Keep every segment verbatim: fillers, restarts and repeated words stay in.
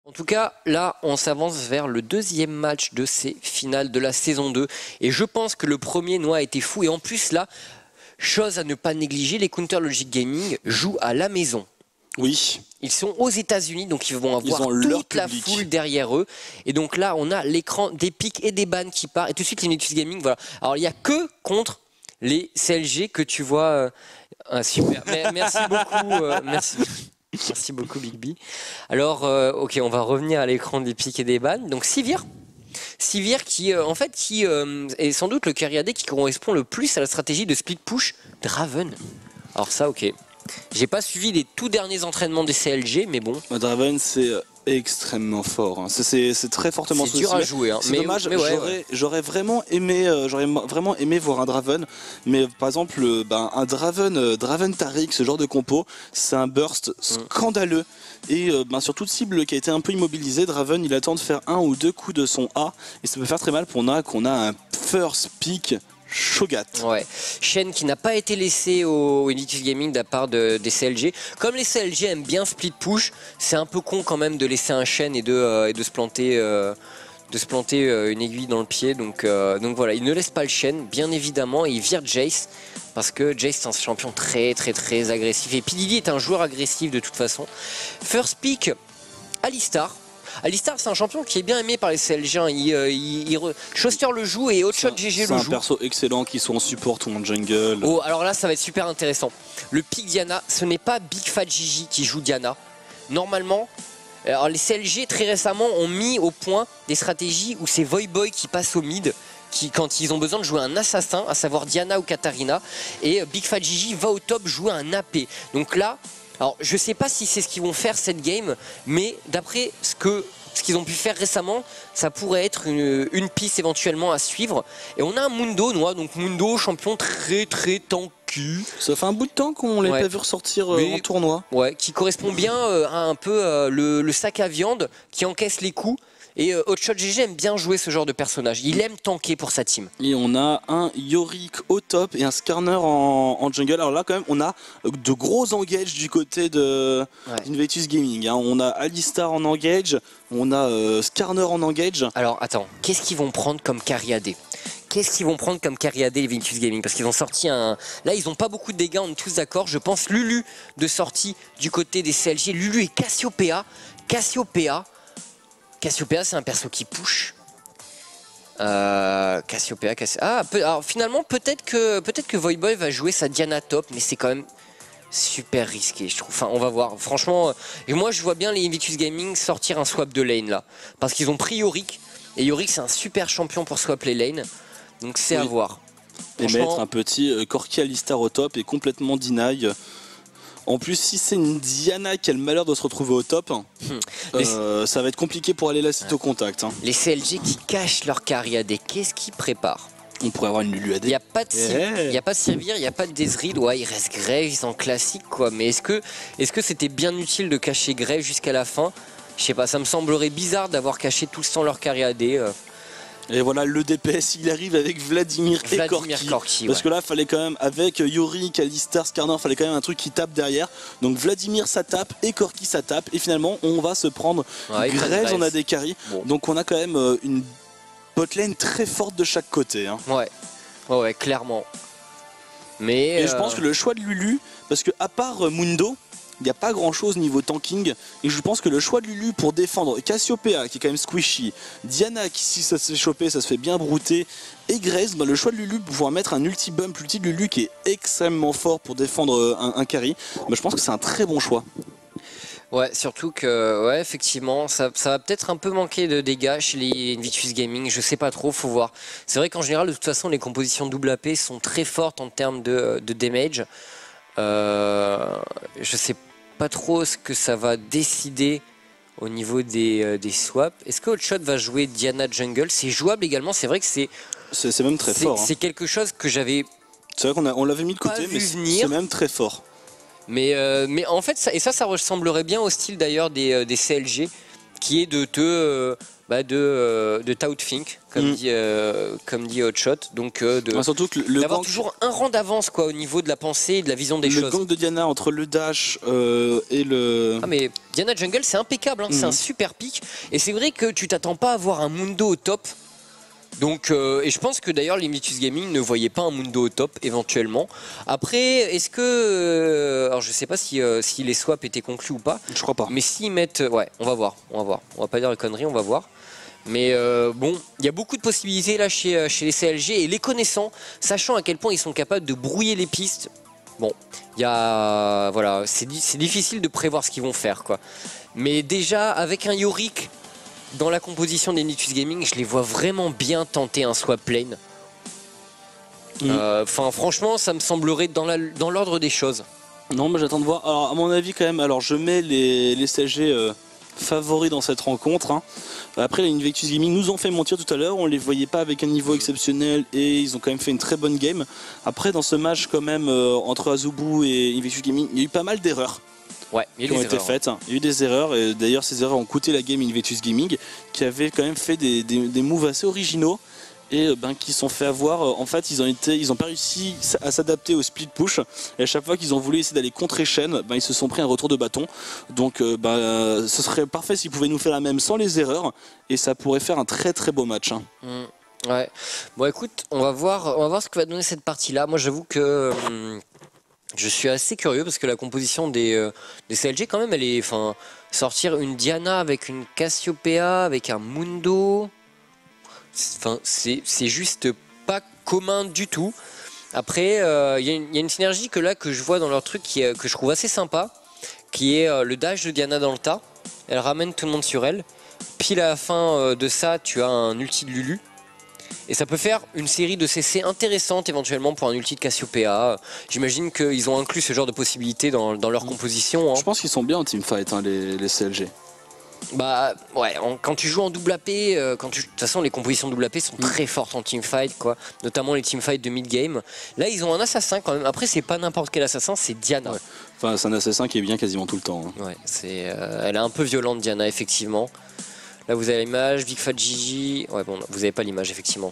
En tout cas, là, on s'avance vers le deuxième match de ces finales de la saison deux. Et je pense que le premier Noah a été fou. Et en plus, là, chose à ne pas négliger, les Counter Logic Gaming jouent à la maison. Oui. Ils sont aux États-Unis, donc ils vont avoir ils toute la foule derrière eux. Et donc là, on a l'écran d'Epic et des bans qui part. Et tout de suite, les Invictus Gaming, voilà. Alors, il n'y a que contre les C L G que tu vois. Euh, ah, super. Merci beaucoup. Euh, merci. Merci beaucoup, Big B. Alors, euh, ok, on va revenir à l'écran d'Epic et des bans. Donc, Sivir. Sivir qui, euh, en fait, qui euh, est sans doute le carry A D qui correspond le plus à la stratégie de split push Draven. Alors ça, ok. J'ai pas suivi les tout derniers entraînements des C L G, mais bon. Draven, c'est extrêmement fort. Hein. C'est très fortement C'est dur à jouer. Hein. C'est dommage. Ouais, j'aurais ouais. vraiment aimé, euh, j'aurais vraiment aimé voir un Draven, mais par exemple, euh, ben, un Draven, euh, Draven Taric, ce genre de compo, c'est un burst scandaleux. Mm. Et euh, ben, sur toute cible qui a été un peu immobilisée, Draven, il attend de faire un ou deux coups de son A, et ça peut faire très mal pour Nana qu'on a un first pick. Shogat. Ouais. Shen qui n'a pas été laissé au Invictus Gaming de la part de, des C L G. Comme les C L G aiment bien split push, c'est un peu con quand même de laisser un Shen et de, euh, et de se planter, euh, de se planter euh, une aiguille dans le pied. Donc, euh, donc voilà, il ne laisse pas le Shen, bien évidemment, et il vire Jace. Parce que Jace est un champion très très très agressif. Et P. Diddy est un joueur agressif de toute façon. First pick, Alistar. Alistar, c'est un champion qui est bien aimé par les C L G. Il, euh, il, il re... Choster le joue et Hotshot G G le joue. C'est un perso excellent qui soit en support ou en jungle. Oh, alors là, ça va être super intéressant. Le pick Diana, ce n'est pas Big Fat Gigi qui joue Diana. Normalement, alors les C L G très récemment ont mis au point des stratégies où c'est Voyboy qui passe au mid. Qui, quand ils ont besoin de jouer un assassin, à savoir Diana ou Katarina, et Big Fat Gigi va au top jouer un A P. Donc là, alors je sais pas si c'est ce qu'ils vont faire cette game, mais d'après ce que ce qu'ils ont pu faire récemment, ça pourrait être une, une piste éventuellement à suivre. Et on a un Mundo, Noah, donc Mundo, champion très très tanky. Ça fait un bout de temps qu'on l'a ouais. pas vu ressortir euh, mais, en tournoi. Ouais, qui correspond bien euh, à un peu euh, le, le sac à viande qui encaisse les coups. Et euh, Hotshot G G aime bien jouer ce genre de personnage. Il aime tanker pour sa team. Et on a un Yorick au top et un Skarner en, en jungle. Alors là, quand même, on a de gros engage du côté de ouais. Invictus Gaming. Hein. On a Alistar en engage, on a euh, Skarner en engage. Alors attends, qu'est-ce qu'ils vont prendre comme carry A D? Qu'est-ce qu'ils vont prendre comme carry A D les Invictus Gaming? Parce qu'ils ont sorti un... Là, ils n'ont pas beaucoup de dégâts, on est tous d'accord. Je pense Lulu de sortie du côté des C L G. Lulu et Cassiopeia. Cassiopeia. Cassiopeia, c'est un perso qui push. Euh, Cassiopeia, Cassiopeia. Ah, peu, alors finalement, peut-être que, peut-être que Voyboy va jouer sa Diana top, mais c'est quand même super risqué, je trouve. Enfin, on va voir. Franchement, et moi, je vois bien les Invictus Gaming sortir un swap de lane là. Parce qu'ils ont pris Yorick. Et Yorick, c'est un super champion pour swap les lanes. Donc, c'est oui. à voir. Et mettre un petit euh, Corki Alistar au top et complètement deny. En plus, si c'est une Diana qui a le malheur de se retrouver au top, hum. euh, ça va être compliqué pour aller la citer au contact. Hein. Les C L G qui cachent leur carry A D, qu'est-ce qu'ils préparent? On pourrait avoir une Lulu A D. Il n'y a pas de yeah. a pas de Sivir, il n'y a pas de Desrid. Ouais, il reste Graves en classique, quoi. Mais est-ce que est-ce que c'était bien utile de cacher Graves jusqu'à la fin? Je sais pas, ça me semblerait bizarre d'avoir caché tout le temps leur carry A D. Euh. Et voilà, le D P S il arrive avec Vladimir, Vladimir et Corki, Corki parce ouais. que là fallait quand même avec Yorick, Alistar, Skarner, fallait quand même un truc qui tape derrière. Donc Vladimir ça tape et Corki ça tape et finalement on va se prendre ouais, Graves en A D carry. Bon. Donc on a quand même euh, une botlane très forte de chaque côté. Hein. Ouais. ouais, ouais, clairement. Mais et euh... je pense que le choix de Lulu, parce que à part euh, Mundo, il n'y a pas grand chose niveau tanking et je pense que le choix de Lulu pour défendre Cassiopeia qui est quand même squishy, Diana qui si ça se fait choper ça se fait bien brouter et Graves, bah, le choix de Lulu pour pouvoir mettre un ulti bump, l'ulti de Lulu qui est extrêmement fort pour défendre un, un carry, bah, je pense que c'est un très bon choix. Ouais, surtout que, ouais, effectivement, ça, ça va peut-être un peu manquer de dégâts chez les Invictus Gaming, je sais pas trop, faut voir. C'est vrai qu'en général, de toute façon, les compositions double A P sont très fortes en termes de, de damage. Euh, je sais pas trop ce que ça va décider au niveau des, euh, des swaps. Est-ce que Hotshot va jouer Diana Jungle? C'est jouable également, c'est vrai que c'est... C'est même très fort. Hein. C'est quelque chose que j'avais... C'est vrai qu'on on l'avait mis de côté, mais c'est même très fort. Mais, euh, mais en fait, ça, et ça, ça ressemblerait bien au style d'ailleurs des, euh, des C L G, qui est de te... Euh, bah, de, euh, de Tautfink, comme, mm. dit, euh, comme dit Hotshot. Donc euh, de, ah, surtout que le d'avoir gang... toujours un rang d'avance quoi, au niveau de la pensée et de la vision des le choses. Le gang de Diana entre le dash euh, et le... Ah mais Diana Jungle c'est impeccable, hein, mm. c'est un super pick. Et c'est vrai que tu t'attends pas à voir un Mundo au top. Donc, euh, et je pense que d'ailleurs Limitless Gaming ne voyait pas un Mundo au top éventuellement. Après, est-ce que, euh, alors je sais pas si, euh, si les swaps étaient conclus ou pas. Je crois pas. Mais s'ils mettent, ouais, on va voir, on va voir. On va pas dire les conneries, on va voir. Mais euh, bon, il y a beaucoup de possibilités là chez, chez les C L G et les connaissant, sachant à quel point ils sont capables de brouiller les pistes. Bon, il y a, voilà, c'est difficile de prévoir ce qu'ils vont faire quoi. Mais déjà avec un Yorick dans la composition des Limitless Gaming, je les vois vraiment bien tenter un swap lane. Enfin, mmh. euh, franchement, ça me semblerait dans l'ordre dans l'ordre des choses. Non, mais j'attends de voir. Alors, à mon avis, quand même, alors je mets les, les C L G euh, favoris dans cette rencontre. Hein. Après, les Invictus Gaming nous ont fait mentir tout à l'heure. On les voyait pas avec un niveau exceptionnel et ils ont quand même fait une très bonne game. Après, dans ce match, quand même, euh, entre Azubu et Invictus Gaming, il y a eu pas mal d'erreurs. Ouais, il y a qui ont été faites. Il y a eu des erreurs et d'ailleurs ces erreurs ont coûté la game Invictus Gaming qui avait quand même fait des, des, des moves assez originaux et ben, qui sont fait avoir. En fait, ils ont été, ils ont pas réussi à s'adapter au split push et à chaque fois qu'ils ont voulu essayer d'aller contre chaîne, ben, ils se sont pris un retour de bâton. Donc ben, ce serait parfait s'ils pouvaient nous faire la même sans les erreurs et ça pourrait faire un très très beau match. Hein. Mmh, ouais. Bon écoute, on va voir, on va voir ce que va donner cette partie-là. Moi j'avoue que hum, je suis assez curieux parce que la composition des, euh, des C L G quand même elle est, enfin, sortir une Diana avec une Cassiopeia avec un Mundo, enfin c'est juste pas commun du tout. Après il euh, y, y a une synergie que là que je vois dans leur truc qui est, que je trouve assez sympa, qui est euh, le dash de Diana dans le tas. Elle ramène tout le monde sur elle. Pile à la fin euh, de ça tu as un ulti de Lulu. Et ça peut faire une série de C C intéressante éventuellement pour un ulti de Cassiopeia. J'imagine qu'ils ont inclus ce genre de possibilités dans, dans leur composition. Hein. Je pense qu'ils sont bien en teamfight, hein, les, les C L G. Bah ouais, en, quand tu joues en double A P, euh, quand tu, de toute façon les compositions double A P sont très fortes en teamfight, quoi. Notamment les teamfights de mid-game. Là ils ont un assassin quand même. Après c'est pas n'importe quel assassin, c'est Diana. Ouais. Enfin c'est un assassin qui est bien quasiment tout le temps. Hein. Ouais, c'est, euh, elle est un peu violente Diana effectivement. Là vous avez l'image, Big Fat Gigi. Ouais bon, vous avez pas l'image effectivement.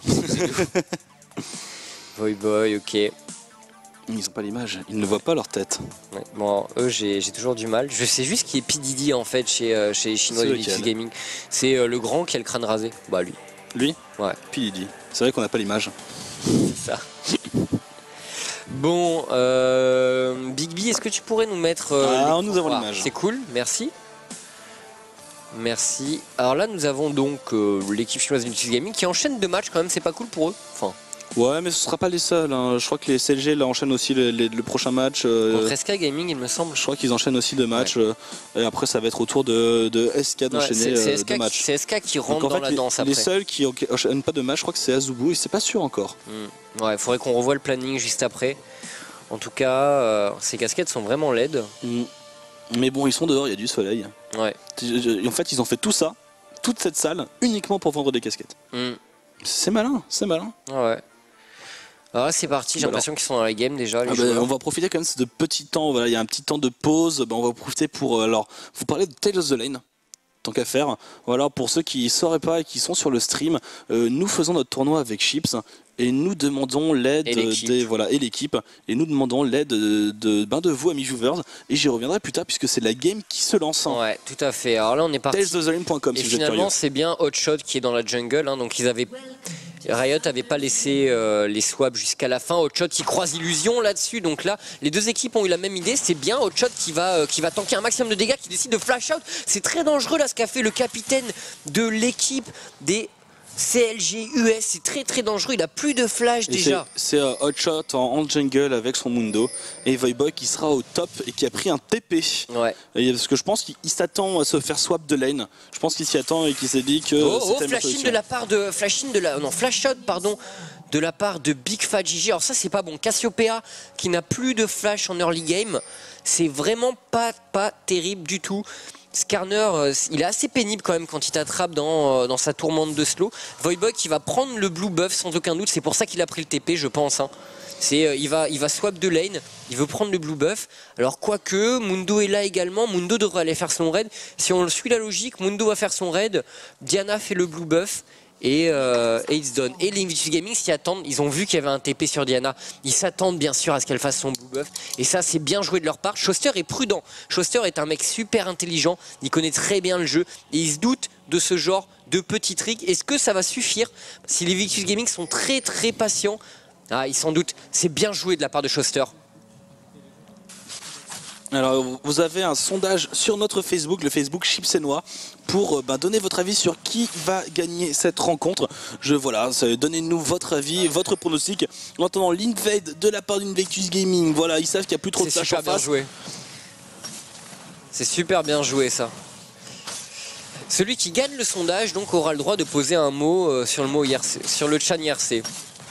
Boy Boy, ok. Ils ont pas l'image, ils ne voient pas leur tête. Ouais, bon, eux j'ai toujours du mal. Je sais juste qui est P. Diddy en fait chez, euh, chez les Chinois de Limitless Gaming. C'est euh, le grand qui a le crâne rasé. Bah lui. Lui? Ouais. P. Diddy. C'est vrai qu'on n'a pas l'image. C'est ça. Bon, euh, Big B, est-ce que tu pourrais nous mettre... Euh, ah, nous avons l'image. C'est cool, merci. Merci. Alors là, nous avons donc euh, l'équipe chinoise de Limitless Gaming qui enchaîne deux matchs quand même, c'est pas cool pour eux. Enfin. Ouais, mais ce sera pas les seuls. Hein. Je crois que les C L G là enchaînent aussi le, le, le prochain match. Euh, Contre S K Gaming, il me semble. Je crois qu'ils enchaînent aussi deux matchs. Ouais. Euh, et après, ça va être au tour de, de S K d'enchaîner ouais, euh, deux matchs. C'est S K qui rentre dans fait, la les, danse après. Les seuls qui enchaînent pas de match, je crois que c'est Azubu et c'est pas sûr encore. Mmh. Ouais, il faudrait qu'on revoie le planning juste après. En tout cas, euh, ces casquettes sont vraiment laides. Mmh. Mais bon, ils sont dehors, il y a du soleil. Ouais. En fait, ils ont fait tout ça, toute cette salle, uniquement pour vendre des casquettes. Mmh. C'est malin, c'est malin. Ouais. Alors là c'est parti, j'ai l'impression qu'ils sont dans la game déjà. Les ah bah, on va profiter quand même de petits temps, voilà, il y a un petit temps de pause, bah, on va profiter pour euh, alors, vous parler de Tales of the Lane, tant qu'à faire. Voilà, pour ceux qui ne sauraient pas et qui sont sur le stream, euh, nous faisons notre tournoi avec Chips et nous demandons l'aide des voilà et l'équipe et nous demandons l'aide de, de, ben, de vous amis viewers et j'y reviendrai plus tard puisque c'est la game qui se lance. Hein. Ouais, tout à fait. Alors là on est parti. Tales of the Lane point com et si finalement c'est bien Hotshot qui est dans la jungle, hein, donc ils avaient Riot avait pas laissé euh, les swaps jusqu'à la fin. Hotshot qui croise Illusion là-dessus. Donc là, les deux équipes ont eu la même idée. C'est bien Hotshot qui va, euh, qui va tanker un maximum de dégâts, qui décide de flash out. C'est très dangereux là ce qu'a fait le capitaine de l'équipe des C L G U S. C'est très très dangereux. Il a plus de flash et déjà. C'est euh, Hotshot en, en jungle avec son Mundo. Et Voyboy qui sera au top et qui a pris un T P. Ouais. Et parce que je pense qu'il s'attend à se faire swap de lane. Je pense qu'il s'y attend et qu'il s'est dit que. Oh, oh flash in de la part de. Flash in de la. Non, flash out, pardon. de la part de Big Fat Gigi. Alors ça c'est pas bon. Cassiopeia qui n'a plus de flash en early game, c'est vraiment pas, pas terrible du tout. Skarner, euh, il est assez pénible quand même quand il t'attrape dans, euh, dans sa tourmente de slow. Voidboy qui va prendre le blue buff sans aucun doute, c'est pour ça qu'il a pris le T P je pense. Hein. C'est, euh, il, va, il va swap de lane, il veut prendre le blue buff. Alors quoique, Mundo est là également, Mundo devrait aller faire son raid. Si on suit la logique, Mundo va faire son raid, Diana fait le blue buff. Et, euh, et it's done. Et les Invictus Gaming s'y attendent, ils ont vu qu'il y avait un T P sur Diana, ils s'attendent bien sûr à ce qu'elle fasse son blue buff. Et ça c'est bien joué de leur part. Schuster est prudent, Schuster est un mec super intelligent, il connaît très bien le jeu et il se doute de ce genre de petits tricks. Est-ce que ça va suffire? Si les Invictus Gaming sont très très patients, ah, ils s'en doutent, c'est bien joué de la part de Schuster. Alors vous avez un sondage sur notre Facebook, le Facebook Chipsenois, pour euh, bah, donner votre avis sur qui va gagner cette rencontre. Je voilà, donnez-nous votre avis, votre pronostic. En attendant l'invade de la part d'Invictus Gaming, voilà, ils savent qu'il n'y a plus trop de flash en face. C'est super bien joué ça. Celui qui gagne le sondage donc aura le droit de poser un mot euh, sur le mot I R C, sur le chan I R C.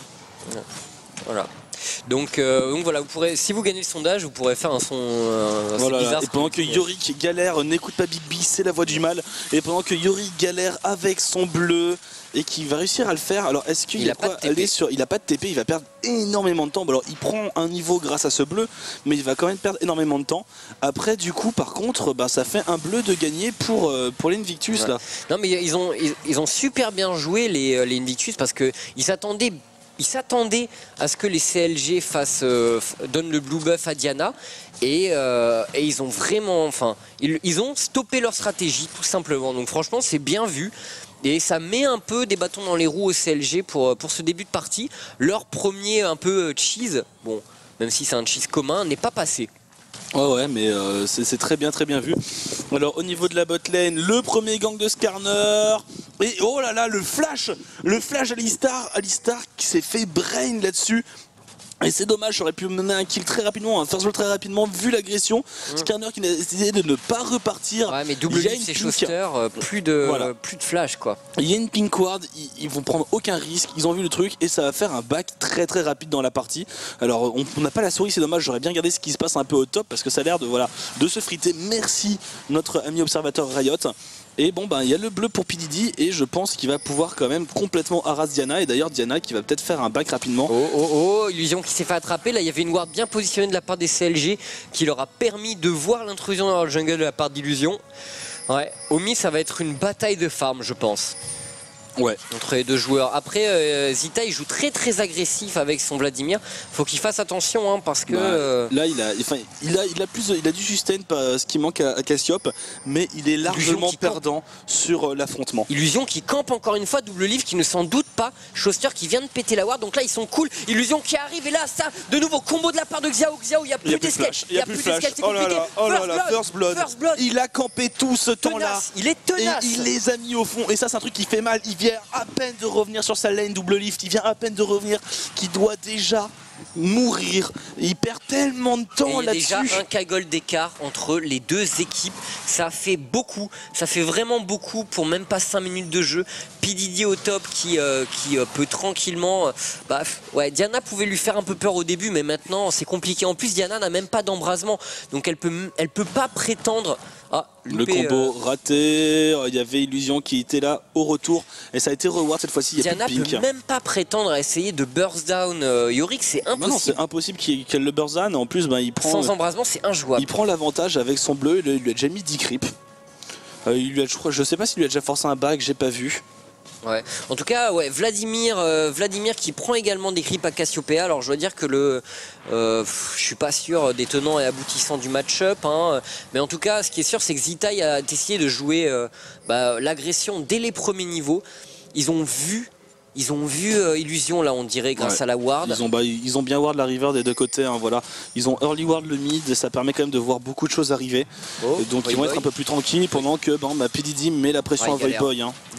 Voilà. Donc, euh, donc voilà, vous pourrez, si vous gagnez le sondage, vous pourrez faire un son euh, voilà, bizarre. Et pendant que Yorick galère, n'écoute pas Big B, c'est la voix du mal. Et pendant que Yorick galère avec son bleu et qui va réussir à le faire, alors est-ce qu'il a, a quoi aller sur, il a pas de T P, il va perdre énormément de temps. Bon, alors il prend un niveau grâce à ce bleu, mais il va quand même perdre énormément de temps. Après du coup par contre bah, ça fait un bleu de gagner pour, euh, pour l'Invictus ouais. là. Non mais ils ont, ils, ils ont super bien joué les, les Invictus parce qu'ils s'attendaient Ils s'attendaient à ce que les C L G fassent, euh, donnent le blue buff à Diana et, euh, et ils ont vraiment, enfin, ils, ils ont stoppé leur stratégie tout simplement. Donc franchement c'est bien vu et ça met un peu des bâtons dans les roues au C L G pour, pour ce début de partie. Leur premier un peu cheese, bon, même si c'est un cheese commun, n'est pas passé. Ouais ouais mais euh, c'est très bien très bien vu. Alors au niveau de la bot lane, le premier gang de Skarner. Et oh là là le flash Le flash Alistar Alistar qui s'est fait brain là-dessus. Et c'est dommage, j'aurais pu mener un kill très rapidement, un first blood très rapidement, vu l'agression. Mmh. Skarner qui a décidé de ne pas repartir. Ouais, mais double lift et Schuster, euh, plus, de, voilà. euh, plus de flash quoi. Il y a une pink ward, ils, ils vont prendre aucun risque, ils ont vu le truc et ça va faire un back très très rapide dans la partie. Alors on n'a pas la souris, c'est dommage, j'aurais bien regardé ce qui se passe un peu au top parce que ça a l'air de, voilà, de se friter. Merci notre ami observateur Riot. Et bon ben il y a le bleu pour P D D et je pense qu'il va pouvoir quand même complètement harass Diana. Et d'ailleurs Diana qui va peut-être faire un back rapidement. Oh oh oh, Illusion qui s'est fait attraper. Là il y avait une ward bien positionnée de la part des C L G qui leur a permis de voir l'intrusion dans le jungle de la part d'Illusion. Ouais, Omi ça va être une bataille de farm je pense. Ouais. Entre les deux joueurs. Après, euh, Zita il joue très très agressif avec son Vladimir. Faut qu'il fasse attention hein, parce que. Bah, euh... Là, il a, enfin, il a, il a plus, il a du sustain, ce qui manque à, à Cassiope, mais il est largement perdant sur euh, l'affrontement. Illusion qui campe encore une fois, double livre qui ne s'en doute pas. Schuster qui vient de péter la ward, donc là ils sont cool. Illusion qui arrive et là ça, de nouveau combo de la part de Xiao. Xiao, il n'y a plus d'escape, il n'y a plus de flash. Oh là là, oh là là, first blood. First blood. Il a campé tout ce temps-là. Il est tenace. Et il les a mis au fond. Et ça, c'est un truc qui fait mal. Il vient à peine de revenir sur sa lane double lift, il vient à peine de revenir, qui doit déjà mourir. Il perd tellement de temps là-dessus. Il y a déjà un cagole d'écart entre les deux équipes, ça fait beaucoup, ça fait vraiment beaucoup pour même pas cinq minutes de jeu. P D D au top qui, euh, qui euh, peut tranquillement euh, bah, ouais, Diana pouvait lui faire un peu peur au début mais maintenant c'est compliqué. En plus Diana n'a même pas d'embrasement donc elle peut, elle peut pas prétendre. Ah, le combo euh... raté, il y avait Illusion qui était là au retour et ça a été reward cette fois-ci. Diana ne peut même pas prétendre à essayer de burst down euh, Yorick, c'est impossible. Non, non c'est impossible qu'elle qu le burst down. En plus, ben, il prend. Sans embrasement, c'est injouable. Il prend l'avantage avec son bleu, il lui a déjà mis dix creeps. Euh, il lui a, je, crois, je sais pas s'il lui a déjà forcé un back, j'ai pas vu. Ouais. En tout cas, ouais, Vladimir, euh, Vladimir qui prend également des creeps à Cassiopeia. Alors je dois dire que le, euh, je suis pas sûr des tenants et aboutissants du match-up, hein, mais en tout cas, ce qui est sûr, c'est que Zitai a décidé de jouer euh, bah, l'agression dès les premiers niveaux. Ils ont vu. Ils ont vu euh, Illusion là on dirait grâce ouais. à la ward. Ils ont, bah, ils ont bien ward la river des deux côtés hein, voilà. Ils ont early ward le mid et ça permet quand même de voir beaucoup de choses arriver. Oh, donc ils vont être un peu plus tranquilles pendant que bon, bah, P D D met la pression ouais, à Voidboy. Hein.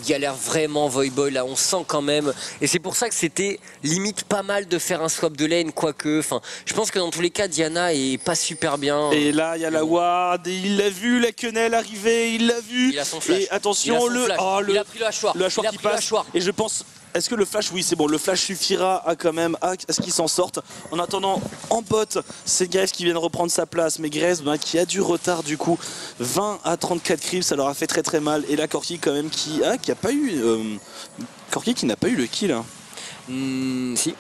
galère vraiment Voyboy là, on sent quand même. Et c'est pour ça que c'était limite pas mal de faire un swap de lane, quoique. Enfin, je pense que dans tous les cas, Diana est pas super bien. Et là, il y a la ward, et il l'a vu, la quenelle arriver, il l'a vu. Il a son flash. Et attention, il a, son le, flash. oh, le, il a pris le hachoir. le hachoir il a qui pris le passe. hachoir. Et je pense. Est-ce que le flash, oui c'est bon, le flash suffira à quand même à ce qu'il s'en sorte. En attendant, en bot, c'est Graves qui vient de reprendre sa place, mais Graves ben, qui a du retard du coup, vingt à trente-quatre creeps, ça leur a fait très très mal. Et là Corki quand même qui ah, qui a pas eu, euh, Corki qui n'a pas eu le kill. Hein. Mmh, si.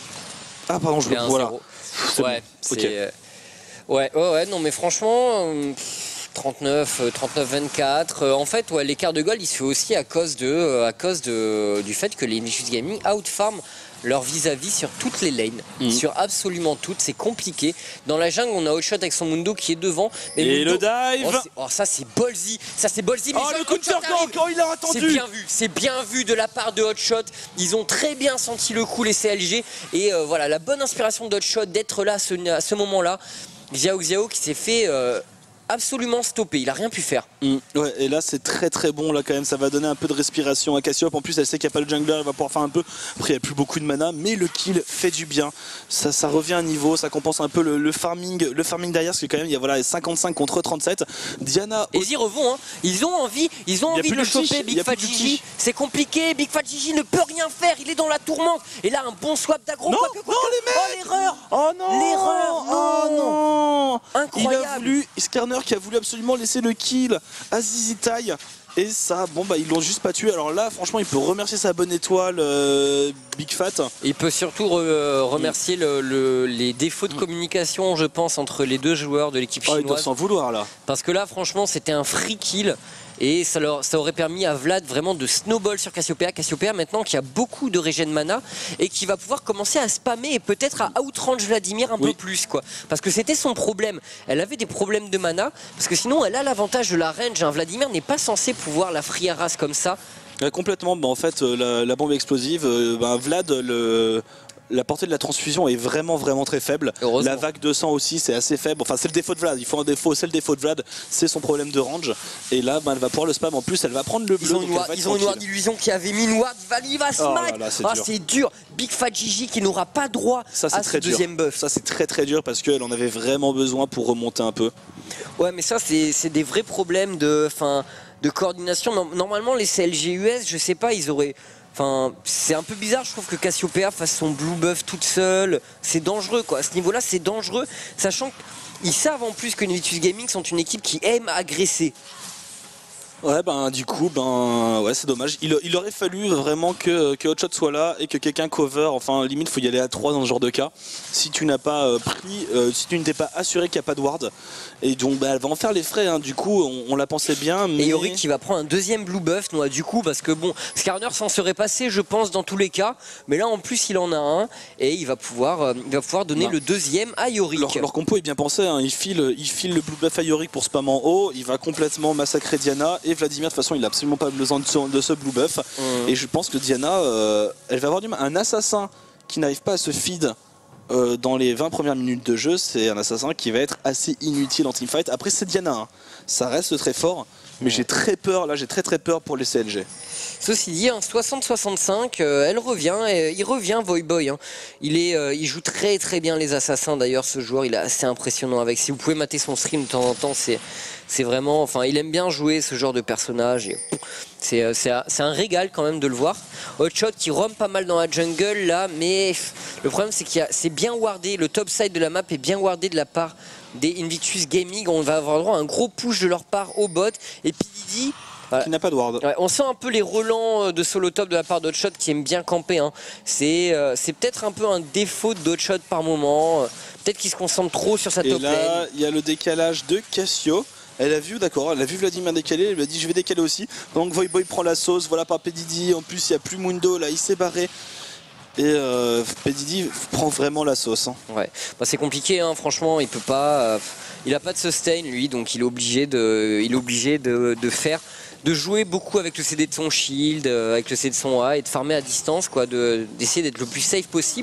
Ah pardon, je le voilà. Ouais, bon. Okay. Euh... ouais, ouais, ouais, non mais franchement. Euh... trente-neuf vingt-quatre. En fait, ouais, l'écart de gold, il se fait aussi à cause, de, à cause de, du fait que les Invictus Gaming outfarm leur vis-à-vis sur toutes les lanes, mmh. sur absolument toutes. C'est compliqué. Dans la jungle, on a Hotshot avec son Mundo qui est devant. Mais et Mundo, le dive oh, oh, ça, c'est ballsy. Ça, c'est ballsy. Oh, le coup de turban quand il a attendu. C'est bien vu. C'est bien vu de la part de Hotshot. Ils ont très bien senti le coup, les C L G. Et euh, voilà, la bonne inspiration d'Hotshot d'être là à ce, à ce moment-là. Xiao Xiao qui s'est fait... Euh, absolument stoppé, il a rien pu faire. Mmh. Ouais, et là c'est très très bon là quand même, ça va donner un peu de respiration à Cassiope. En plus elle sait qu'il n'y a pas le jungler, elle va pouvoir faire un peu. Après il n'y a plus beaucoup de mana, mais le kill fait du bien. Ça, ça revient à niveau, ça compense un peu le, le farming, le farming derrière, parce que quand même il y a voilà cinquante-cinq contre trente-sept. Diana. Et ils y revont, hein. Ils ont envie, ils ont envie de le choper, Big Fat Gigi. C'est compliqué, Big Fat Gigi ne peut rien faire, il est dans la tourmente. Et là un bon swap d'aggro. Non, quoi que, quoi non, que. les mecs. Oh l'erreur. Oh non. L'erreur. Oh non. Incroyable. Il a voulu, Skarner qui a voulu absolument laisser le kill à Zizitai. Et ça, bon bah ils l'ont juste pas tué. Alors là, franchement, il peut remercier sa bonne étoile, euh, Big Fat. Il peut surtout re remercier mmh. le, le, les défauts de communication, je pense, entre les deux joueurs de l'équipe chinoise. Oh, ils doivent s'en vouloir là. Parce que là, franchement, c'était un free kill. Et ça, leur, ça aurait permis à Vlad vraiment de snowball sur Cassiopeia. Cassiopeia maintenant qui a beaucoup de régène mana et qui va pouvoir commencer à spammer et peut-être à outrange Vladimir un oui. peu plus quoi. Parce que c'était son problème. Elle avait des problèmes de mana parce que sinon elle a l'avantage de la range. Hein. Vladimir n'est pas censé pouvoir la free harass comme ça. Ouais, complètement. Bah, en fait, euh, la, la bombe explosive, euh, bah, Vlad le... La portée de la transfusion est vraiment vraiment très faible. La vague de sang aussi c'est assez faible. Enfin c'est le défaut de Vlad. Il faut un défaut. C'est le défaut de Vlad. C'est son problème de range. Et là bah, elle va pouvoir le spam. En plus elle va prendre le bleu. Ils ont une, ils ont une ward d'illusion qui avait mis une ward. Il va, il va smite. Oh ah c'est dur. Big Fat Gigi qui n'aura pas droit ça, à ce deuxième buff. Ça c'est très très dur parce qu'elle en avait vraiment besoin pour remonter un peu. Ouais mais ça c'est des vrais problèmes de, fin, de coordination. Normalement les C L G U S je sais pas ils auraient... Enfin, c'est un peu bizarre, je trouve que Cassiopeia fasse son blue buff toute seule. C'est dangereux, quoi. À ce niveau-là, c'est dangereux, sachant qu'ils savent en plus que Invictus Gaming sont une équipe qui aime agresser. Ouais, ben du coup, ben ouais, c'est dommage. Il, il aurait fallu vraiment que, que Hotshot soit là et que quelqu'un cover. Enfin, limite, faut y aller à trois dans ce genre de cas. Si tu n'as pas euh, pris, euh, si tu ne t'es pas assuré qu'il n'y a pas de ward. Et donc, bah, elle va en faire les frais. Hein. Du coup, on, on la pensait bien. Mais... Et Yorick qui va prendre un deuxième blue buff, noix, du coup, parce que bon, Skarner s'en serait passé, je pense, dans tous les cas. Mais là, en plus, il en a un et il va pouvoir, euh, il va pouvoir donner bah. le deuxième à Yorick. Leur, leur compo est bien pensé. Hein. Il file, il file le blue buff à Yorick pour spam en haut. Il va complètement massacrer Diana. Et Vladimir, de toute façon, il n'a absolument pas besoin de ce, de ce blue buff. Mmh. Et je pense que Diana, euh, elle va avoir du mal. Un assassin qui n'arrive pas à se feed euh, dans les vingt premières minutes de jeu, c'est un assassin qui va être assez inutile en teamfight. Après, c'est Diana. Hein. Ça reste très fort. Mais mmh. j'ai très peur, là, j'ai très très peur pour les C L G. Ceci dit, hein, soixante soixante-cinq, euh, elle revient, euh, il revient Voyboy. Hein. Il, est, euh, il joue très très bien les assassins d'ailleurs, ce joueur, il est assez impressionnant avec. Si vous pouvez mater son stream de temps en temps, c'est vraiment, enfin, il aime bien jouer ce genre de personnage. C'est euh, un régal quand même de le voir. Hotshot qui roam pas mal dans la jungle là, mais le problème c'est qu'il c'est bien wardé, le top side de la map est bien wardé de la part des Invictus Gaming. On va avoir droit à un gros push de leur part au bot et P D D. Voilà. Qui n'a pas de ward. Ouais, on sent un peu les relents de solo top de la part d'Hotshot qui aime bien camper. Hein. C'est euh, peut-être un peu un défaut d'Hotshot par moment. Peut-être qu'il se concentre trop sur sa et top lane. Et là, il y a le décalage de Cassio. Elle a vu, d'accord, elle a vu Vladimir décaler, elle lui a dit je vais décaler aussi. Donc Voyboy prend la sauce, voilà par P D D. En plus, il n'y a plus Mundo, là, il s'est barré. Et euh, P D D prend vraiment la sauce. Hein. Ouais, bah, c'est compliqué, hein, franchement, il peut pas. Euh, il a pas de sustain lui, donc il est obligé de, il est obligé de, de faire, de jouer beaucoup avec le C D de son shield, euh, avec le C D de son A et de farmer à distance, quoi, d'essayer de, d'être le plus safe possible.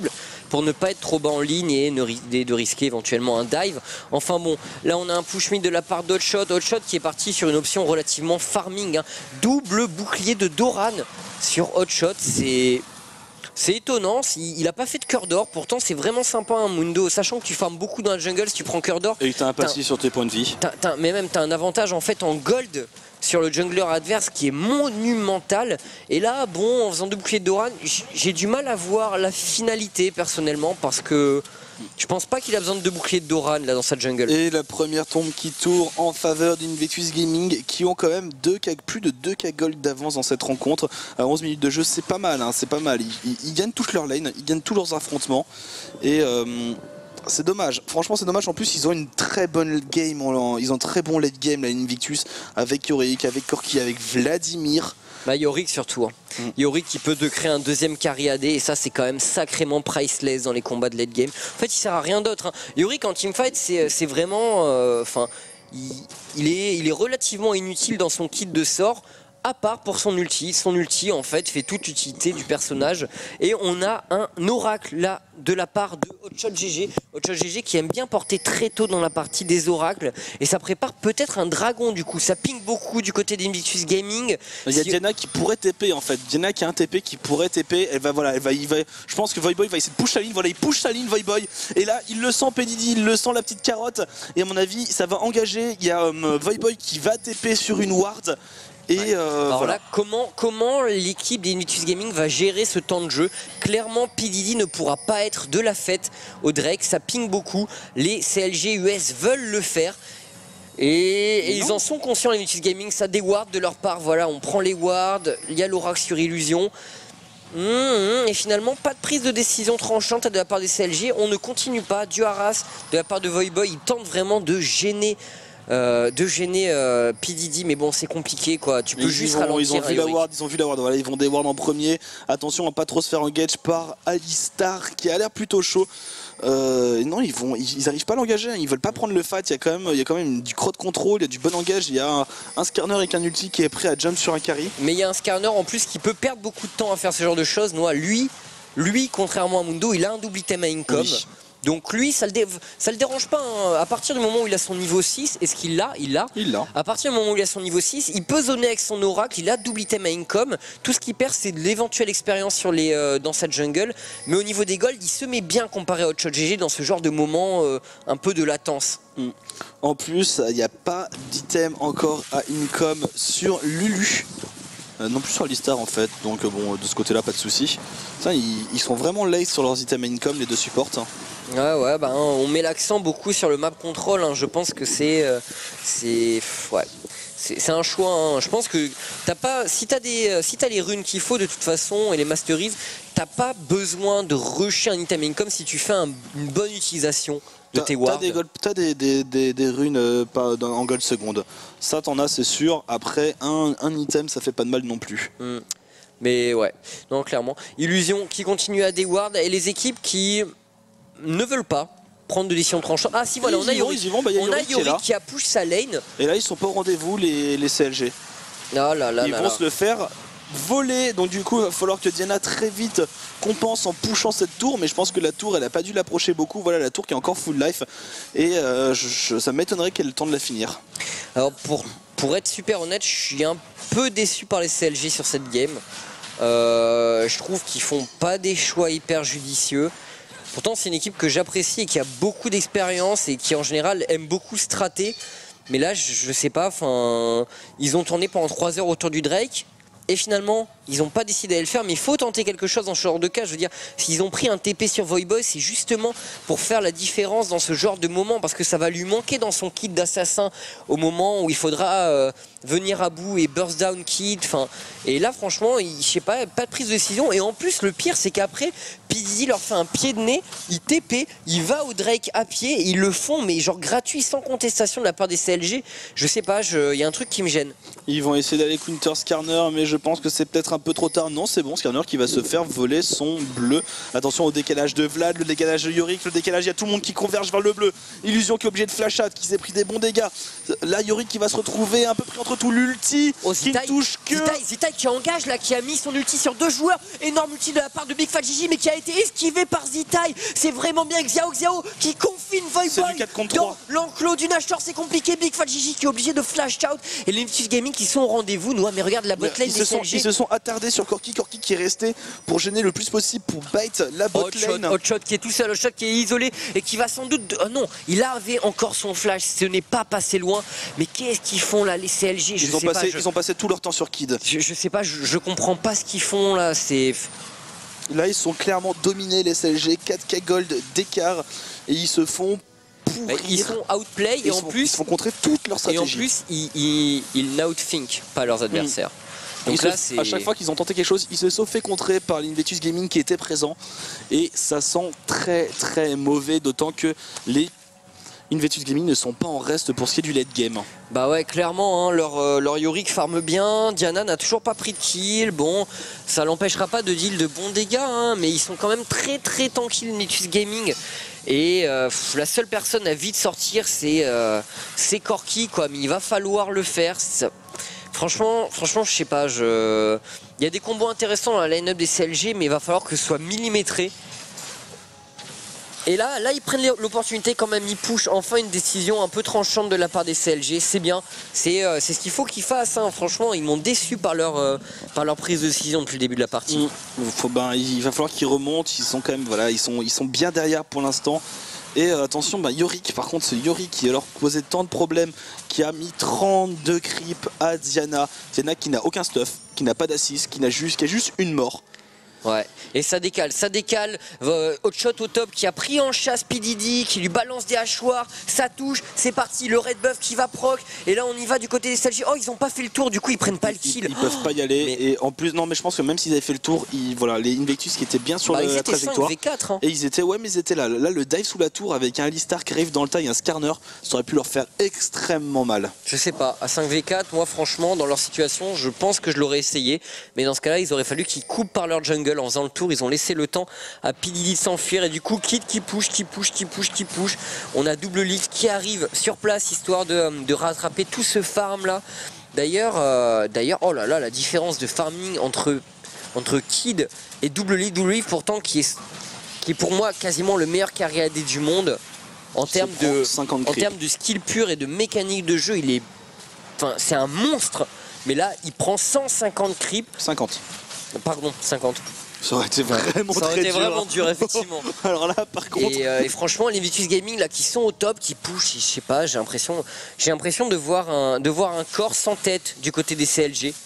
pour ne pas être trop bas en ligne et ne ri- de risquer éventuellement un dive. Enfin bon, là on a un push mid de la part d'Hotshot, Hotshot qui est parti sur une option relativement farming, hein. Double bouclier de Doran sur Hotshot, c'est... C'est étonnant, il n'a pas fait de cœur d'or, pourtant c'est vraiment sympa un Mundo, sachant que tu farmes beaucoup dans la jungle, si tu prends cœur d'or... Et tu as un passif sur tes points de vie. T'as, t'as, mais même tu as un avantage en fait en gold sur le jungler adverse qui est monumental. Et là, bon, en faisant deux boucliers de Doran, j'ai du mal à voir la finalité personnellement, parce que je pense pas qu'il a besoin de deux boucliers de Doran là dans sa jungle. Et la première tombe qui tourne en faveur d'Invictus Gaming, qui ont quand même deux K, plus de deux K gold d'avance dans cette rencontre. À onze minutes de jeu, c'est pas mal, hein, c'est pas mal. Ils, ils, ils gagnent toute leur lane, ils gagnent tous leurs affrontements. Et euh, c'est dommage, franchement c'est dommage. En plus ils ont une très bonne game, ils ont un très bon late game, la Invictus, avec Yorick, avec Corki, avec Vladimir. Bah Yorick surtout, hein. mm. Yorick qui peut te créer un deuxième carry A D, et ça c'est quand même sacrément priceless dans les combats de late game. En fait il sert à rien d'autre, hein. Yorick en teamfight c'est vraiment, enfin, euh, il, il, est, il est relativement inutile dans son kit de sort, à part pour son ulti. Son ulti en fait fait toute l'utilité du personnage, et on a un oracle là de la part de Hotshot G G. Hotshot G G qui aime bien porter très tôt dans la partie des oracles, et ça prépare peut-être un dragon du coup. Ça ping beaucoup du côté d'Invictus Gaming. Il y a si... Diana qui pourrait T P en fait. Diana qui a un T P qui pourrait T P. Elle va voilà, elle va, il va. Je pense que Voyboy va essayer de push la ligne. Voilà, il push sa ligne Voyboy. Et là, il le sent P D D, il le sent la petite carotte. Et à mon avis, ça va engager. Il y a um, Voyboy qui va T P sur une ward. Et ouais. euh, Alors voilà. là, comment, comment l'équipe d'Invictus Gaming va gérer ce temps de jeu? Clairement, P D D ne pourra pas être de la fête au Drake, ça ping beaucoup. Les C L G U S veulent le faire. Et, et ils en sont conscients, Invictus Gaming, ça des wards de leur part. Voilà, on prend les wards, il y a l'oracle sur illusion. Mmh, mmh, et finalement, pas de prise de décision tranchante de la part des C L G. On ne continue pas. Duaras, de la part de Voyboy, il tente vraiment de gêner. Euh, de gêner euh, P D D, mais bon c'est compliqué quoi, tu peux ils juste vont, ralentir. Ils ont vu la ward, ils ont vu la ward, voilà, ils vont des wards en premier. Attention à pas trop se faire engage par Alistar qui a l'air plutôt chaud. Euh, non, ils vont, ils, ils arrivent pas à l'engager, hein. Ils veulent pas prendre le fight. Il y a quand même, il y a quand même du crowd control, il y a du bon engage. Il y a un, un scanner avec un ulti qui est prêt à jump sur un carry. Mais il y a un scanner en plus qui peut perdre beaucoup de temps à faire ce genre de choses. Noah, lui, lui contrairement à Mundo, il a un double item à income. Oui. Donc lui, ça le, dé... ça le dérange pas, hein. À partir du moment où il a son niveau six, est-ce qu'il l'a? Il l'a. Il l'a. À partir du moment où il a son niveau six, il peut zoner avec son oracle, il a double item à income. Tout ce qu'il perd, c'est de l'éventuelle expérience sur les, euh, dans cette jungle. Mais au niveau des golds, il se met bien comparé à Hotshot G G dans ce genre de moment euh, un peu de latence. Mm. En plus, il n'y a pas d'item encore à income sur Lulu. Euh, non plus sur Alistar en fait, donc euh, bon, de ce côté là pas de soucis. Ils, ils sont vraiment late sur leurs items income, les deux supports, hein. Ouais ouais bah hein, on met l'accent beaucoup sur le map control, hein. Je pense que c'est euh, c'est ouais c'est un choix, hein. Je pense que t'as pas, si t'as des euh, si t'as les runes qu'il faut de toute façon et les masterises, t'as pas besoin de rusher un item income si tu fais un, une bonne utilisation de tes wards. T'as des, des, des, des runes euh, pas dans, en gold seconde. Ça t'en as c'est sûr. Après un, un item ça fait pas de mal non plus. Mm. Mais ouais, non clairement. Illusion qui continue à des wards et les équipes qui ne veulent pas prendre de décision tranchante. Ah si voilà, on a Yorick, bah, on a Yorick qui a push sa lane. Et là ils sont pas au rendez-vous les, les C L G. Ah là là ils là vont là. se le faire voler, donc du coup il va falloir que Diana très vite compense en pushant cette tour, mais je pense que la tour elle a pas dû l'approcher beaucoup. Voilà la tour qui est encore full life et euh, je, je, ça m'étonnerait qu'elle ait le temps de la finir. Alors pour, pour être super honnête, je suis un peu déçu par les C L G sur cette game. Euh, je trouve qu'ils font pas des choix hyper judicieux. Pourtant c'est une équipe que j'apprécie et qui a beaucoup d'expérience et qui en général aime beaucoup strater. Mais là je, je sais pas, enfin ils ont tourné pendant trois heures autour du Drake. Et finalement, ils n'ont pas décidé à le faire, mais il faut tenter quelque chose dans ce genre de cas. Je veux dire, s'ils ont pris un T P sur Voyboy, c'est justement pour faire la différence dans ce genre de moment, parce que ça va lui manquer dans son kit d'assassin au moment où il faudra euh, venir à bout et burst down kit. Enfin, et là, franchement, il, je sais pas, pas de prise de décision. Et en plus, le pire, c'est qu'après, P D D leur fait un pied de nez, il T P, il va au Drake à pied, et ils le font, mais genre gratuit, sans contestation de la part des C L G. Je sais pas, il y a un truc qui me gêne. Ils vont essayer d'aller counter Skarner, mais je je pense que c'est peut-être un peu trop tard. Non, c'est bon, Skarner qui va se faire voler son bleu. Attention au décalage de Vlad, le décalage de Yorick, le décalage, il y a tout le monde qui converge vers le bleu. Illusion qui est obligé de flash out, qui s'est pris des bons dégâts. Là, Yorick qui va se retrouver un peu pris entre tout l'ulti, oh, qui ne touche que... Zitai, Zitai qui engage là, qui a mis son ulti sur deux joueurs. Énorme ulti de la part de Big Fat Gigi, mais qui a été esquivé par Zitai. C'est vraiment bien Xiao Xiao qui confine Voyboy dans l'enclos du Nashor. C'est compliqué, Big Fat Gigi qui est obligé de flash out. Et les Invictus Gaming qui sont au rendez-vous. Nous, mais regarde la botlane des sont, ils se sont attardés sur Corki, Corki qui est resté pour gêner le plus possible, pour bait la botlane. Hotshot qui est tout seul, Hotshot qui est isolé et qui va sans doute... De... Oh non, il avait encore son flash, ce n'est pas passé loin. Mais qu'est-ce qu'ils font là, les C L G? je ils, ont sais passé, pas, je... ils ont passé tout leur temps sur Kid. Je, je sais pas, je, je comprends pas ce qu'ils font là, c'est... Là, ils sont clairement dominés, les C L G, quatre K gold d'écart et ils se font... Pourrir. Ils sont outplay et, et en sont, plus ils se font contrer toute leur stratégie. Et en plus ils, ils, ils outthink pas leurs adversaires. Mmh. Donc là, se, à chaque fois qu'ils ont tenté quelque chose, ils se sont fait contrer par l'Invictus Gaming qui était présent et ça sent très très mauvais, d'autant que les Invictus Gaming ne sont pas en reste pour ce qui est du late game. Bah ouais, clairement, hein, leur, euh, leur Yorick farme bien, Diana n'a toujours pas pris de kill, bon, ça l'empêchera pas de deal de bons dégâts, hein, mais ils sont quand même très très tranquilles, Invictus Gaming. Et euh, pff, la seule personne à vite sortir, c'est euh, Corki, quoi, mais il va falloir le faire. Ça... Franchement, franchement, je sais pas, je... il y a des combos intéressants dans la line-up des C L G, mais il va falloir que ce soit millimétré. Et là, là, ils prennent l'opportunité quand même, ils pushent enfin une décision un peu tranchante de la part des C L G, c'est bien, c'est euh, ce qu'il faut qu'ils fassent, hein. Franchement, ils m'ont déçu par leur, euh, par leur prise de décision depuis le début de la partie. Mmh. Faut, ben, il va falloir qu'ils remontent, ils sont quand même, voilà, ils sont, ils sont bien derrière pour l'instant. Et euh, attention, bah, Yorick, par contre, c'est Yorick qui a leur posé tant de problèmes, qui a mis trente-deux creeps à Diana. Diana qui n'a aucun stuff, qui n'a pas d'assist, qui, juste, qui a juste une mort. Ouais, et ça décale, ça décale, euh, Hotshot au top qui a pris en chasse P D D, qui lui balance des hachoirs, ça touche, c'est parti, le red buff qui va proc, et là on y va du côté des C L G. Oh, ils ont pas fait le tour, du coup ils prennent pas le kill. Ils, ils peuvent pas y aller, mais... et en plus, non mais je pense que même s'ils avaient fait le tour, ils, voilà, les Invictus qui étaient bien sur bah, le, ils la étaient trajectoire, cinq v quatre, hein. Et ils étaient, ouais mais ils étaient là, là le dive sous la tour avec un Alistar qui arrive dans le tas et un Skarner, ça aurait pu leur faire extrêmement mal. Je sais pas, à cinq v quatre, moi franchement dans leur situation, je pense que je l'aurais essayé, mais dans ce cas là, il aurait fallu qu'ils coupent par leur jungle en faisant le tour, ils ont laisser le temps à P D D de s'enfuir et du coup Kid qui push, qui push, qui push, qui push. On a double lift qui arrive sur place histoire de, de rattraper tout ce farm là. D'ailleurs, euh, d'ailleurs, oh là là, la différence de farming entre, entre Kid et double lift, double lift pourtant qui est, qui est pour moi quasiment le meilleur carry A D du monde en termes de, en termes de skill pur et de mécanique de jeu. Il est, enfin, c'est un monstre. Mais là, il prend cent cinquante creeps. cinquante. Pardon, cinquante. Ça aurait été vraiment ça aurait très été dur. vraiment dur, effectivement. Alors là, par contre... Et, euh, et franchement, les Invictus Gaming là qui sont au top, qui pushent, je sais pas, j'ai l'impression, j'ai l'impression de voir un, de voir un corps sans tête du côté des C L G.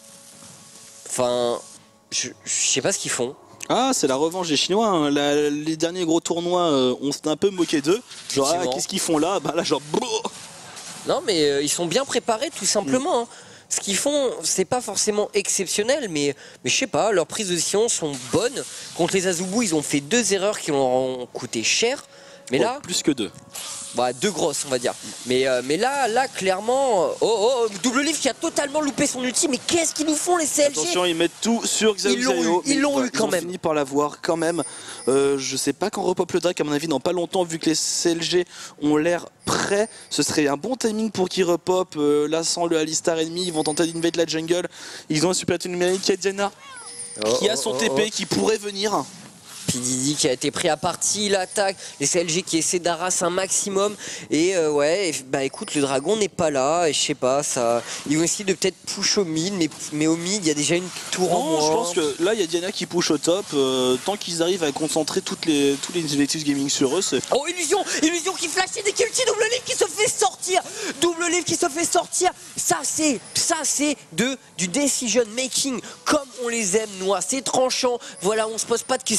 Enfin, je, je sais pas ce qu'ils font. Ah, c'est la revanche des Chinois. Hein. La, les derniers gros tournois, euh, on s'est un peu moqué d'eux. Genre, ah, qu'est-ce qu'ils font là? Bah là, genre. Non, mais euh, ils sont bien préparés, tout simplement. Mm. Hein. Ce qu'ils font, c'est pas forcément exceptionnel, mais, mais je sais pas, leurs prises de décision sont bonnes. Contre les Azubu, ils ont fait deux erreurs qui leur ont coûté cher. Mais oh, là, plus que deux. Bah, deux grosses, on va dire. Mais, euh, mais là, là, clairement, oh, oh, double lift qui a totalement loupé son ulti. Mais qu'est-ce qu'ils nous font, les C L G? Attention, ils mettent tout sur Xiao Xiao. Ils l'ont eu, eu quand ils même. Ils ont fini par l'avoir quand même. Euh, je sais pas quand repop le Drake, à mon avis, dans pas longtemps, vu que les C L G ont l'air prêts. Ce serait un bon timing pour qu'ils repop. Euh, là, sans le Alistar ennemi, ils vont tenter d'invade la jungle. Ils ont un super numérique, il y a Diana oh, qui a son oh, T P, oh. qui pourrait venir. P D D qui a été pris à partie, l'attaque, les C L G qui essaient d'arraser un maximum et euh, ouais, et, bah écoute, le dragon n'est pas là et je sais pas, ça, ils vont essayer de peut-être push au mid, mais, mais au mid il y a déjà une tour non, en moins. Je pense que là il y a Diana qui push au top, euh, tant qu'ils arrivent à concentrer toutes les, tous les Invictus Gaming sur eux. Oh, illusion, illusion qui flashait dès qu'il ulti, double lift qui se fait sortir, double lift qui se fait sortir, ça c'est, ça c'est de du decision making comme on les aime, Noix, c'est tranchant, voilà, on se pose pas de questions, on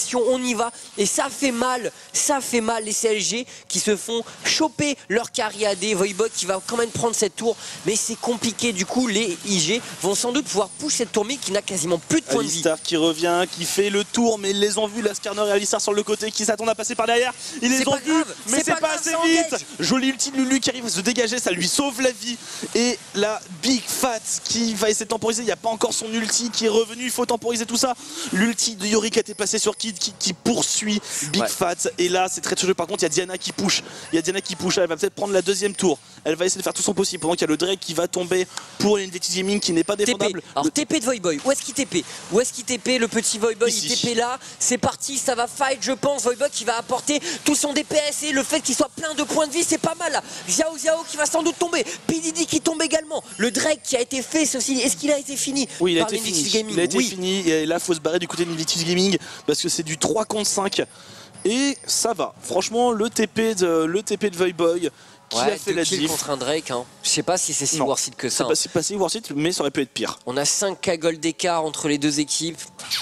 y va. Et ça fait mal, ça fait mal les C L G qui se font choper leur carry A D. Voyboy qui va quand même prendre cette tour, mais c'est compliqué. Du coup, les I G vont sans doute pouvoir push cette tour, mais qui n'a quasiment plus de points de vie. Alistar qui revient, qui fait le tour, mais ils les ont vus, la Skarner et Alistar sur le côté, qui s'attendent à passer par derrière. Ils les ont vus, mais c'est pas, pas assez vite. Joli ulti de Lulu qui arrive à se dégager, ça lui sauve la vie. Et la Big Fat qui va essayer de temporiser, il n'y a pas encore son ulti qui est revenu, il faut temporiser tout ça. L'ulti de Yorick a été passé sur Kid qui, qui poursuit Big ouais. Fat. Et là, c'est très touché. Par contre, il y a Diana qui push. Il y a Diana qui push, elle va peut-être prendre la deuxième tour. Elle va essayer de faire tout son possible pendant qu'il y a le Drake qui va tomber pour l'Invictus Gaming qui n'est pas défendable. T P. Alors le... T P de Voyboy, où est-ce qu'il T P? Où est-ce qu'il T P le petit Voyboy? Il T P là, c'est parti, ça va fight je pense. Voyboy qui va apporter tout son D P S et le fait qu'il soit plein de points de vie, c'est pas mal là. Xiao Xiao qui va sans doute tomber, P Diddy qui tombe également. Le Drake qui a été fait, ceci, est-ce qu'il a été fini? Oui, il a été fini. Gaming il a été oui. fini et là il faut se barrer du côté de l'Invictus Gaming parce que c'est du trois contre cinq. Et ça va, franchement le T P de, le T P de Voyboy qui ouais, a fait la diff contre un Drake, hein. Je sais pas si c'est si worth it que ça. C'est pas, pas si worth it, mais ça aurait pu être pire. On a cinq K gold d'écart entre les deux équipes.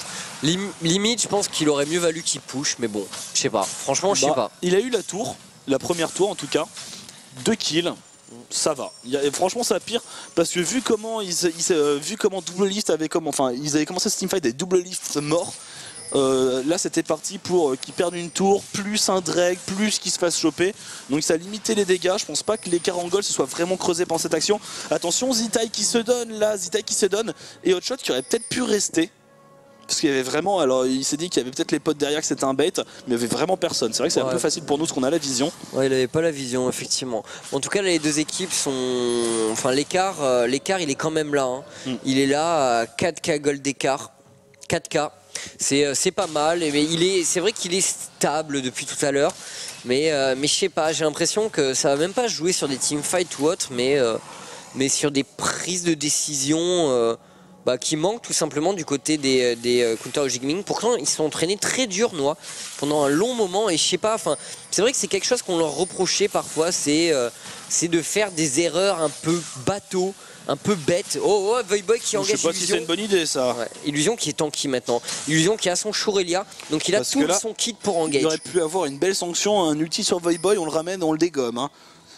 Lim limite, je pense qu'il aurait mieux valu qu'il push, mais bon, je sais pas. Franchement, je sais bah, pas. Il a eu la tour, la première tour en tout cas, deux kills. Ça va. Il y a, franchement, ça pire parce que vu comment ils, ils euh, vu comment Double Lift avait comme, enfin, ils avaient commencé ce teamfight avec Double Lift mort. Euh, là c'était parti pour euh, qu'ils perdent une tour, plus un Drake, plus qu'ils se fassent choper. Donc ça a limité les dégâts. Je pense pas que l'écart en gold se soit vraiment creusé pendant cette action. Attention, Zitai qui se donne là, Zitai qui se donne et Hotshot qui aurait peut-être pu rester. Parce qu'il y avait vraiment, alors il s'est dit qu'il y avait peut-être les potes derrière que c'était un bait, mais il n'y avait vraiment personne. C'est vrai que c'est ouais. un peu facile pour nous parce qu'on a la vision. Ouais, il n'avait pas la vision, effectivement. En tout cas, là, les deux équipes sont. Enfin, l'écart, euh, l'écart il est quand même là. Hein. Mm. Il est là à quatre K gold d'écart. quatre K. C'est pas mal, mais il est, c'est vrai qu'il est stable depuis tout à l'heure. Mais, euh, mais je sais pas, j'ai l'impression que ça va même pas jouer sur des teamfights ou autre, mais, euh, mais sur des prises de décision. Euh, Bah, qui manque tout simplement du côté des, des euh, Counter Gaming. Pourtant ils se sont entraînés très dur Noix pendant un long moment et je sais pas, enfin c'est vrai que c'est quelque chose qu'on leur reprochait parfois, c'est euh, c'est de faire des erreurs un peu bateau, un peu bête. Oh, oh Voyboy qui engage Illusion. Je sais pas Illusion. si c'est une bonne idée ça. Ouais. Illusion qui est tanky maintenant. Illusion qui a son Shurelia, donc il a Parce tout là, son kit pour engage. Il aurait pu avoir une belle sanction, un ulti sur Voyboy, on le ramène, on le dégomme. Hein.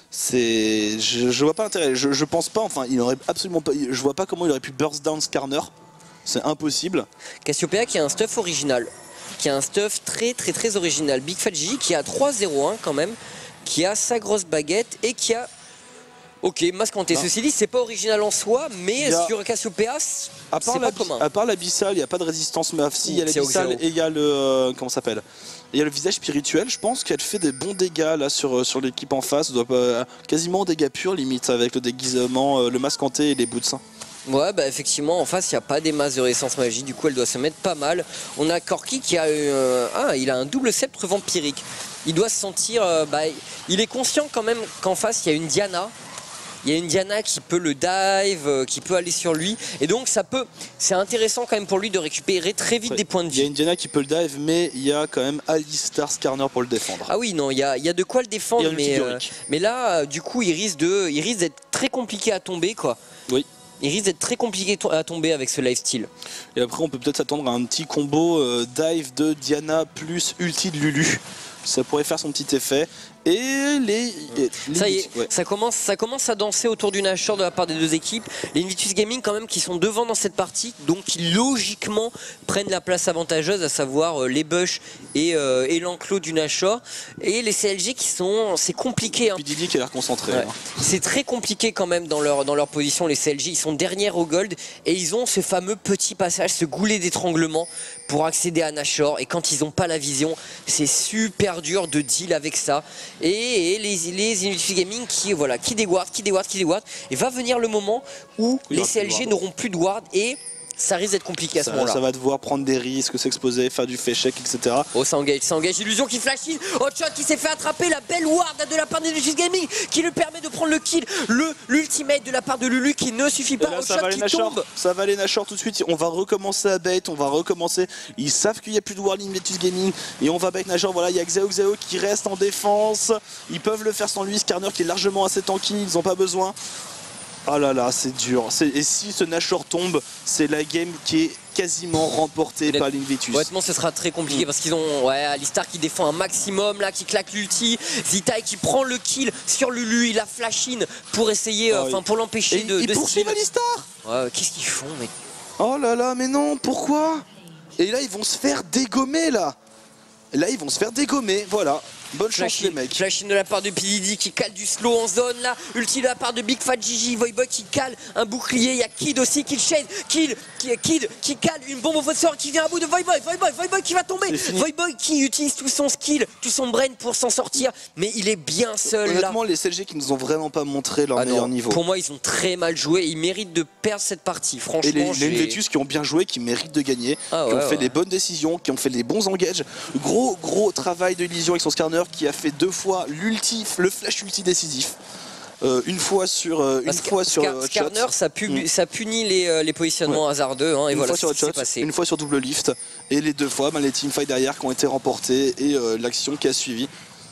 C'est, je, je vois pas l'intérêt. Je, je pense pas. Enfin, il aurait absolument pas. Je vois pas comment il aurait pu burst down Skarner. C'est impossible. Cassiopeia qui a un stuff original, qui a un stuff très très très original. Big Fat Gigi qui a trois zéro un quand même, qui a sa grosse baguette et qui a. Ok, masque hanté. Ceci dit, c'est pas original en soi, mais a... sur Cassiopeia, c'est pas commun. À part l'abyssal, il n'y a pas de résistance meuf. Si, il y a l'abyssal et il y a le. Euh, comment ça s'appelle? Il y a le visage spirituel, je pense qu'elle fait des bons dégâts là sur, sur l'équipe en face. Doit pas, quasiment dégâts purs limite avec le déguisement, euh, le masque hanté et les boots. Ouais, bah effectivement, en face, il n'y a pas des masses de résistance magie, du coup, elle doit se mettre pas mal. On a Corki qui a euh, ah, il a un double sceptre vampirique. Il doit se sentir, euh, bah, il est conscient quand même qu'en face, il y a une Diana. Il y a une Diana qui peut le dive, euh, qui peut aller sur lui. Et donc, ça peut, c'est intéressant quand même pour lui de récupérer très vite ouais, des points de vie. Il y a une Diana qui peut le dive, mais il y a quand même Alistar Skarner pour le défendre. Ah oui, non, il y a, il y a de quoi le défendre. Mais, euh, mais là, du coup, il risque de, il risque d'être très compliqué à tomber, quoi. Oui. Il risque d'être très compliqué à tomber avec ce lifesteal. Et après, on peut peut-être s'attendre à un petit combo euh, dive de Diana plus ulti de Lulu. Ça pourrait faire son petit effet. Et les, les ça y est, ouais. ça, commence, ça commence à danser autour du Nashor de la part des deux équipes. Les Invictus Gaming quand même qui sont devant dans cette partie, donc qui logiquement prennent la place avantageuse, à savoir euh, les Bush et, euh, et l'enclos du Nashor. Et les C L G qui sont, c'est compliqué. Hein. P D D qui a l'air concentré. Ouais. Hein. C'est très compliqué quand même dans leur, dans leur position, les C L G. Ils sont derniers au gold et ils ont ce fameux petit passage, ce goulet d'étranglement pour accéder à Nashor. Et quand ils n'ont pas la vision, c'est super dur de deal avec ça. Et, et les, les Invictus Gaming qui, voilà, qui déward, qui déward, qui déward. Et va venir le moment où oui, les C L G n'auront plus de ward et ça risque d'être compliqué à ce moment-là. Ça va devoir prendre des risques, s'exposer, faire du fake check, et cetera. Oh, ça engage, ça engage. Illusion qui flash in. Hotshot qui s'est fait attraper. La belle ward de la part des Invictus Gaming qui lui permet de prendre le kill. Le l'ultimate de la part de Lulu qui ne suffit pas. Hotshot qui tombe. Ça va aller Nashor tout de suite. On va recommencer à bait. On va recommencer. Ils savent qu'il n'y a plus de ward Invictus Gaming. Et on va bait Nashor. Voilà, il y a Xiao Xiao qui reste en défense. Ils peuvent le faire sans lui. Skarner qui est largement assez tanky. Ils n'ont pas besoin. Oh là là, c'est dur. Et si ce Nashor tombe, c'est la game qui est quasiment remportée par l'Invitus. Honnêtement, ce sera très compliqué mmh. parce qu'ils ont ouais, Alistar qui défend un maximum, là, qui claque l'ulti. Zitai qui prend le kill sur Lulu, il a flash in pour essayer, enfin, euh, pour l'empêcher de. Ils de poursuivent Alistar. Ouais, qu'est-ce qu'ils font, mec? Oh là là, mais non, pourquoi? Et là, ils vont se faire dégommer, là. Et là, ils vont se faire dégommer, voilà. Bonne chance les mecs. Flash in de la part de P D D qui cale du slow en zone là. Ulti de la part de Big Fat Gigi. Voyboy qui cale un bouclier. Il y a Kid aussi qui shade. Kid qui, Kid qui cale une bombe au phosphore qui vient à bout de Voyboy. Voyboy, Voyboy qui va tomber. Voyboy qui utilise tout son skill, tout son brain pour s'en sortir. Mais il est bien seul. Honnêtement, là. les C L G qui nous ont vraiment pas montré leur ah meilleur non, niveau. Pour moi, ils ont très mal joué. Ils méritent de perdre cette partie. Franchement. Et les, les Invitus qui ont bien joué, qui méritent de gagner, ah, qui ouais, ont fait ouais. les bonnes décisions, qui ont fait les bons engages. Gros, gros travail de Illusion avec son Skarner qui a fait deux fois l'ulti, le flash ulti décisif. Euh, une fois sur euh, une fois sur Scar Skarner, ça, mm. ça punit les, euh, les positionnements ouais. hasardeux hein, et une voilà fois sur passé. Une fois sur double lift et les deux fois ben, les teamfights derrière qui ont été remportés et euh, l'action qui a suivi.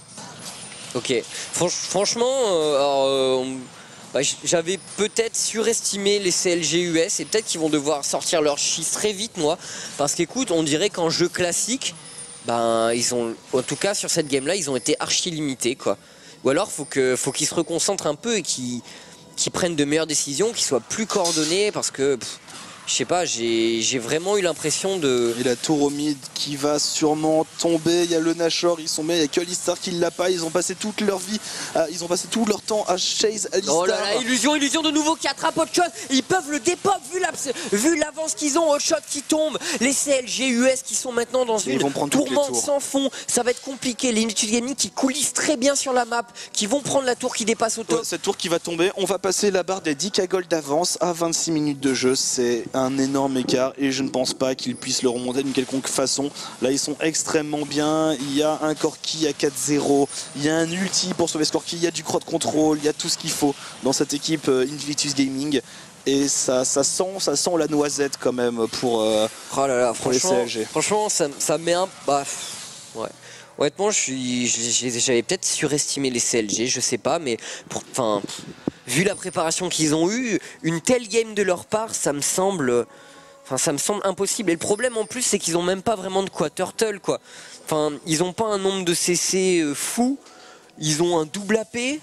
Ok, Franch franchement euh, euh, bah, j'avais peut-être surestimé les C L G U S et peut-être qu'ils vont devoir sortir leur schiste très vite moi parce qu'écoute on dirait qu'en jeu classique ben ils ont, en tout cas sur cette game là, ils ont été archi limités quoi. Ou alors faut que, faut qu'ils se reconcentrent un peu et qu'ils qu'ils prennent de meilleures décisions, qu'ils soient plus coordonnés parce que pff, je sais pas, j'ai vraiment eu l'impression de... Et la tour au mid qui va sûrement tomber, il y a le Nashor, ils sont mais il n'y a que Alistar qui l'a pas, ils ont passé toute leur vie, à, ils ont passé tout leur temps à chase Alistar. Oh là là, illusion, illusion de nouveau qui attrape Hotshot, ils peuvent le dépop vu l'avance qu'ils ont, Hotshot qui tombe, les C L G U S qui sont maintenant dans une tourmente sans fond, ça va être compliqué, les Invitus Gaming qui coulissent très bien sur la map, qui vont prendre la tour qui dépasse au top. Ouais, cette tour qui va tomber, on va passer la barre des dix K gold d'avance à vingt-six minutes de jeu, c'est un énorme écart et je ne pense pas qu'ils puissent le remonter d'une quelconque façon. Là ils sont extrêmement bien, il y a un Corki à quatre zéro, il y a un ulti pour sauver ce Corki, il y a du crowd control, il y a tout ce qu'il faut dans cette équipe euh, Invitus Gaming et ça, ça, sent, ça sent la noisette quand même pour, euh, oh là là, pour les C L G. Franchement ça, ça met un... Bah, ouais. Honnêtement j'avais peut-être surestimé les C L G, je sais pas, mais pour, enfin, vu la préparation qu'ils ont eue, une telle game de leur part, ça me semble... Enfin, ça me semble impossible. Et le problème en plus, c'est qu'ils n'ont même pas vraiment de quoi turtle, quoi. Enfin, ils n'ont pas un nombre de C C euh, fou. Ils ont un double A P.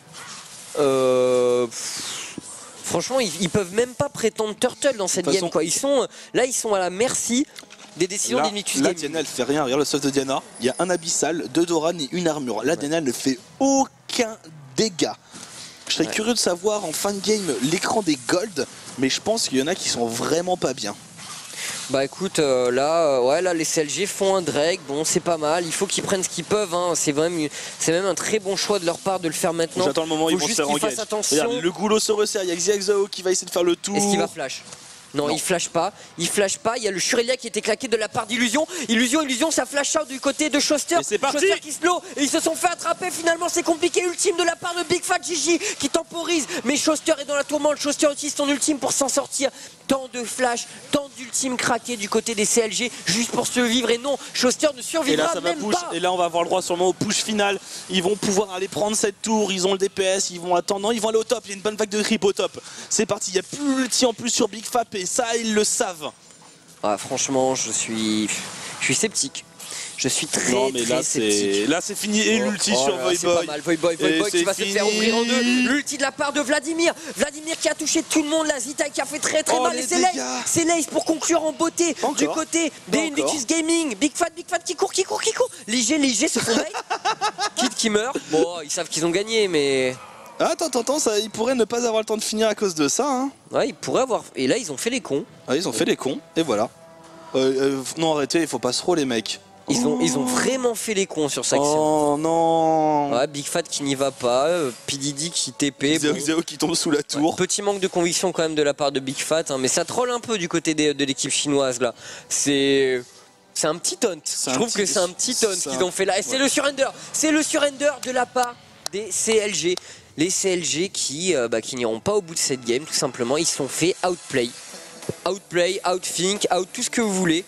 Euh, franchement, ils, ils peuvent même pas prétendre turtle dans cette game, façon, quoi. Ils sont, là, ils sont à la merci des décisions d'Invitus Gaming. Là, Diana, elle fait rien. Regarde le stuff de Diana. Il y a un abyssal, deux Doran et une armure. Là, ouais. Diana ne fait aucun dégât. Je serais ouais. curieux de savoir en fin de game l'écran des gold, mais je pense qu'il y en a qui sont vraiment pas bien. Bah écoute, euh, là, euh, ouais, là les C L G font un Drake, bon c'est pas mal, il faut qu'ils prennent ce qu'ils peuvent, hein. C'est même, même un très bon choix de leur part de le faire maintenant. J'attends le moment où ils vont se faire engager. Regarde, le goulot se resserre, il y a Xiaxao qui va essayer de faire le tour. Est-ce qu'il va flash? Non, non, il flash pas, il flash pas, il y a le Shurelia qui était claqué de la part d'Illusion. Illusion, Illusion, ça flash out du côté de Shoster. C'est parti. Shoster qui slow et ils se sont fait attraper finalement, c'est compliqué. Ultime de la part de Big Fat Gigi qui temporise, mais Shoster est dans la tourmente. Shoster utilise son ultime pour s'en sortir. Tant de flash, tant d'ultime craqué du côté des C L G juste pour survivre et non, Shoster ne survivra et là, ça va même push. pas. Et là on va avoir le droit sûrement au push final. Ils vont pouvoir aller prendre cette tour, ils ont le D P S, ils vont attendre, non, ils vont aller au top, il y a une bonne vague de creep au top. C'est parti, il n'y a plus l'ulti en plus sur Big Fat et ça ils le savent. Ah, franchement je suis, je suis sceptique. Je suis très, non, mais très là, sceptique. Là, c'est fini. Et oh, l'ulti oh sur Voyboy. C'est pas mal. Voyboy, Voyboy qui va fini. se faire ouvrir en deux. L'ulti de la part de Vladimir. Vladimir qui a touché tout le monde. La Zitai qui a fait très très oh, mal. Et c'est Lace. C'est Lace pour conclure en beauté. Encore. Du côté des Invitus Gaming. Big Fat, Big Fat qui court, qui court, qui court. Léger, léger se font bait. Kid qui meurt. Bon, ils savent qu'ils ont gagné, mais... Attends, attends, attends, ça, ils pourraient ne pas avoir le temps de finir à cause de ça. Hein. Ouais, ils pourraient avoir... Et là, ils ont fait les cons. Ouais, ils ont fait les cons. Et voilà. Euh, euh, non, arrêtez, il faut pas se trop les mecs. Ils ont, oh. ils ont vraiment fait les cons sur cette action. Oh non. Ouais, Big Fat qui n'y va pas, euh, P D D qui T P. Xiao Xiao qui tombe sous la tour. Ouais, petit manque de conviction quand même de la part de Big Fat, hein, mais ça troll un peu du côté des, de l'équipe chinoise là. C'est... C'est un petit taunt. Je trouve petit... que c'est un petit taunt qu'ils ont fait là. Et c'est ouais. le surrender. C'est le surrender de la part des C L G. Les C L G qui, euh, bah, qui n'iront pas au bout de cette game, tout simplement. Ils se sont fait outplay. Outplay, outthink, out tout ce que vous voulez.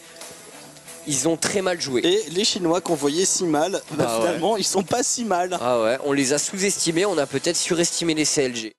Ils ont très mal joué. Et les Chinois qu'on voyait si mal, bah, bah finalement ouais. ils sont pas si mal. Ah ouais, on les a sous-estimés, on a peut-être surestimé les C L G.